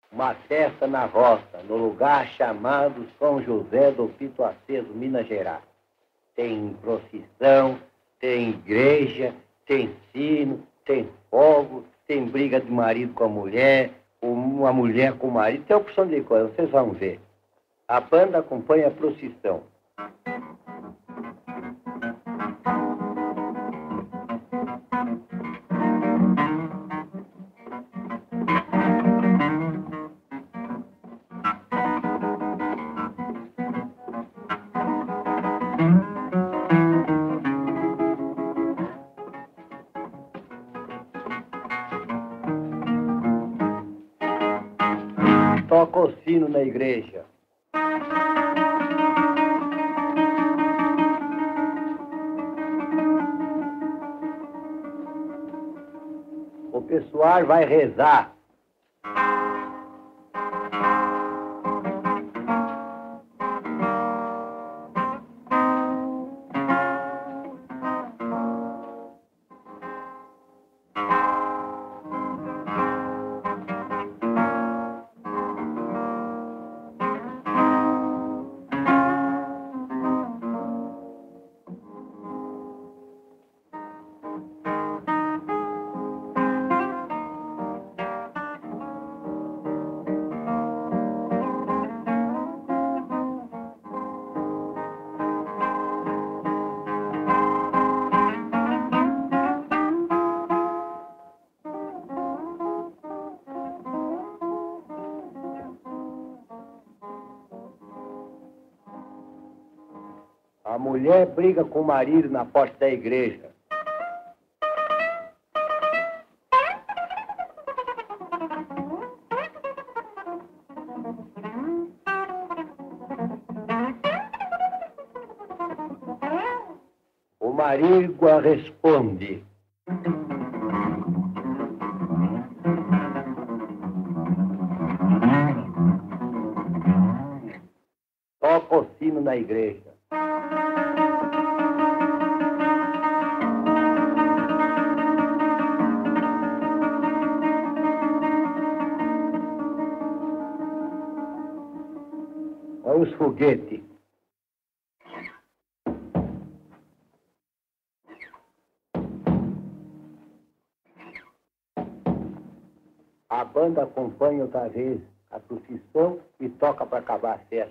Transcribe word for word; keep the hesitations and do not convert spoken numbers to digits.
uma festa na roça, no lugar chamado São José do Pito Aceso, Minas Gerais. Tem procissão, tem igreja, tem sino, tem fogo, tem briga de marido com a mulher, uma mulher com o marido, tem opção de coisa, vocês vão ver. A banda acompanha a procissão. Toca o sino na igreja. O pessoal vai rezar. A mulher briga com o marido na porta da igreja. O marido responde. Toca o sino na igreja. Olha os foguetes. A banda acompanha outra vez a procissão e toca para acabar a festa.